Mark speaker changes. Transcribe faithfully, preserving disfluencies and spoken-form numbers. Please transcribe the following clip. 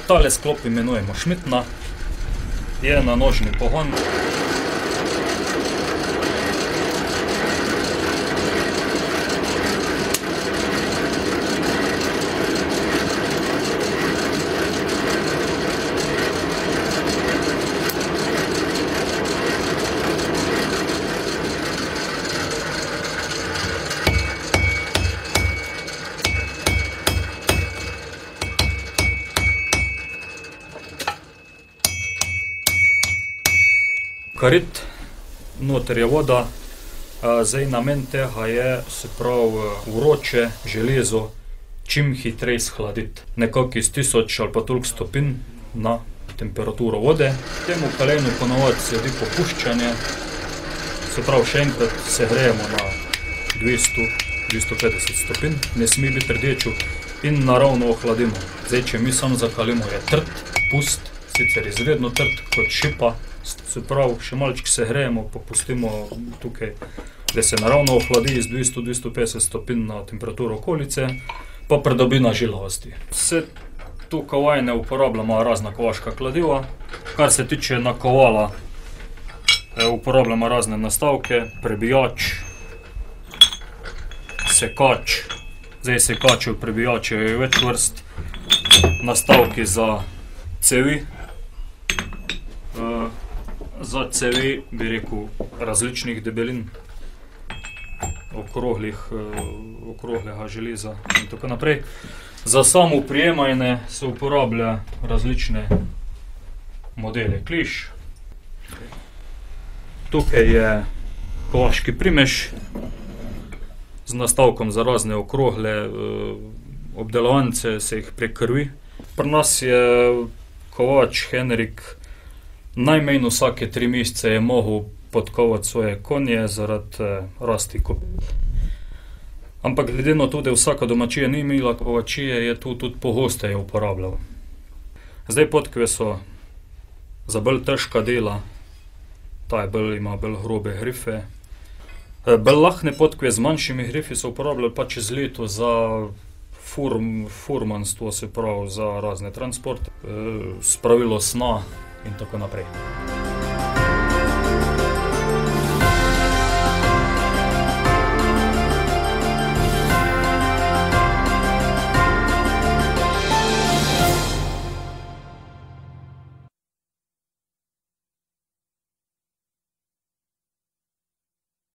Speaker 1: Tale sklop imenujemo šmitna, je na nožni pogon. Karit, noter je voda, zdaj namen tega je, se pravi, vroče železo čim hitreje shladiti. Nekako iz tisoč ali pa toliko stopinj na temperaturo vode. Temu kalenu ponavadi sledi popuščanje, se pravi, še enkrat segrejemo na dvesto do dvesto petdeset stopinj, ne sme biti rdečo in naravno ohladimo. Zdaj, če mi samo zakalimo, je trd, pust, sicer izredno trd kot šipa. Se pravi, še malček segrejemo, pa pustimo tukaj, da se naravno ohladi iz dvesto do dvesto petdeset stopinj na temperaturo okolice, pa pridobi na žilavosti. Se tu kovajne uporabljamo razna kovaška kladiva. Kar se tiče nakovala, uporabljamo razne nastavke, prebijač, sekač. Zdaj sekačev, prebijačev je več vrst, nastavki za cevi. Za cevi, bi rekel, različnih debelin, okroglega železa in tako naprej. Za samo prijemajne se uporablja različne modele kliš. Tukaj je kovaški primež z nastavkom za razne okrogle obdelovance, se jih prekrvi. Pri nas je kovač Henrik najmanj vsake tri mesece je mogel podkovati svoje konje zaradi rasti kop. Ampak glede na to, da vsaka domačija ni imela kovačije, je to tudi pogosteje uporabljal. Zdaj podkve so za bolj težka dela, ta je bolj, ima bolj grobe grife. Bolj lahne podkve z manjšimi grifi so uporabljali pa čez leto za furm, furmanstvo, se pravi za razne transporte, spravilo sna in tako naprej.